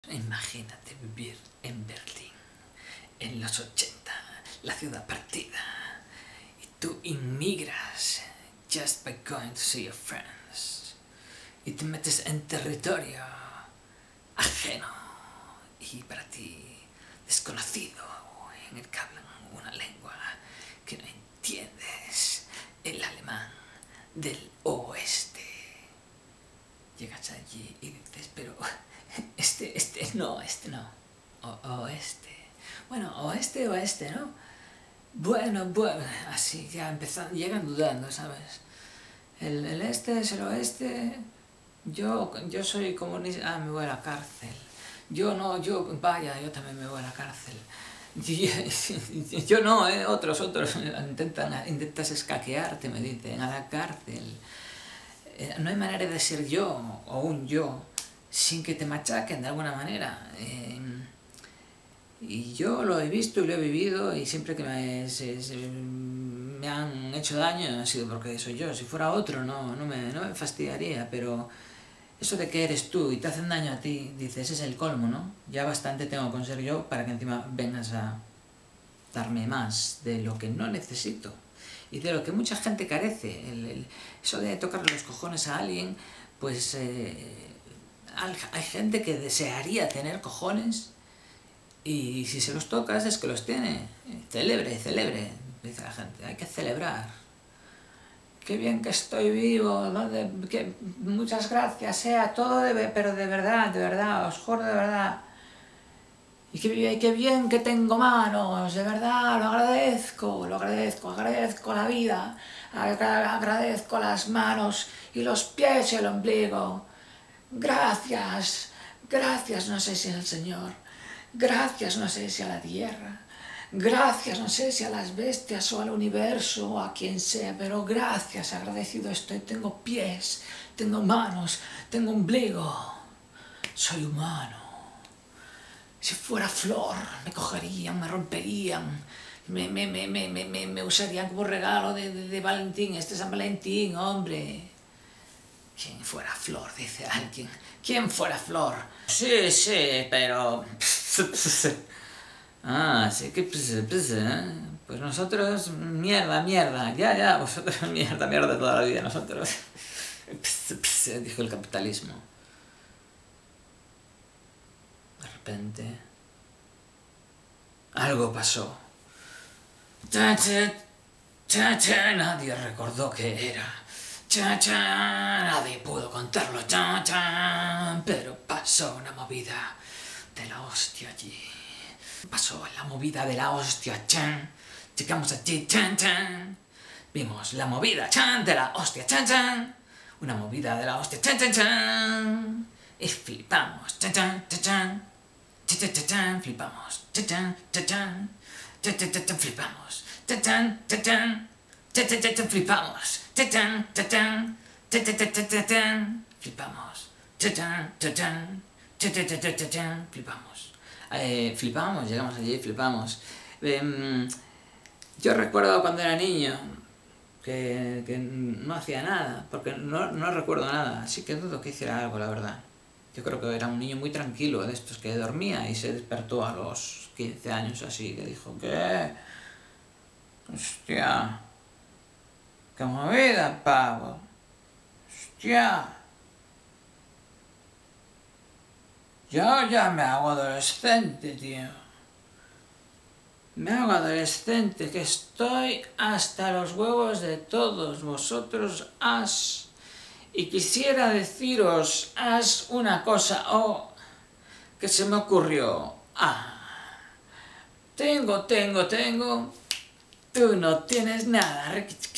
Imagínate vivir en Berlín, en los 80, la ciudad partida, y tú inmigras just by going to see your friends, y te metes en territorio ajeno y para ti desconocido, en el que hablan una lengua que no entiendes, el alemán del oeste. Llegas allí y dices, pero este no, oeste. Bueno, oeste, ¿no? Bueno, así ya empezando, llegan dudando, ¿sabes? El este es el oeste, yo soy comunista, me voy a la cárcel. Yo también me voy a la cárcel. Yo no, otros intentas escaquearte, me dicen, a la cárcel. No hay manera de ser yo, o un yo, sin que te machaquen de alguna manera. Y yo lo he visto y lo he vivido, y siempre que me han hecho daño ha sido porque soy yo. Si fuera otro no me fastidiaría, pero eso de que eres tú y te hacen daño a ti, dices, es el colmo, ¿no? Ya bastante tengo con ser yo para que encima vengas a darme más de lo que no necesito y de lo que mucha gente carece. Eso de tocarle los cojones a alguien, pues hay gente que desearía tener cojones, y si se los tocas es que los tiene. Celebre, dice la gente, hay que celebrar. Qué bien que estoy vivo, ¿no? Muchas gracias, a todo, pero de verdad, os juro de verdad. Y qué bien que tengo manos, de verdad, lo agradezco la vida, agradezco las manos y los pies y el ombligo. Gracias, no sé si al Señor, gracias no sé si a la tierra, gracias no sé si a las bestias o al universo o a quien sea, pero gracias, agradecido estoy. Tengo pies, tengo manos, tengo ombligo, soy humano. Si fuera flor, me cogerían, me romperían, me usarían como regalo de Valentín, San Valentín, hombre. ¿Quién fuera flor? Dice alguien. ¿Quién fuera flor? Sí, pero... sí que... Pues nosotros, mierda, ya, vosotros mierda toda la vida, nosotros... dijo el capitalismo. De repente, algo pasó. Nadie recordó qué era. Nadie pudo contarlo. Pero pasó una movida de la hostia allí. Pasó la movida de la hostia. Llegamos allí. Vimos la movida de la hostia. Una movida de la hostia. Y flipamos. Flipamos. Flipamos. Flipamos. Flipamos, llegamos allí, flipamos. Yo recuerdo cuando era niño que no hacía nada, porque no recuerdo nada, así que dudo que hiciera algo, la verdad. Yo creo que era un niño muy tranquilo, de estos que dormía y se despertó a los 15 años así, que dijo, ¿qué? Hostia, qué movida, pavo. Hostia. Yo ya me hago adolescente, tío. Me hago adolescente, que estoy hasta los huevos de todos vosotros, y quisiera deciros, una cosa, que se me ocurrió. Tengo, tú no tienes nada.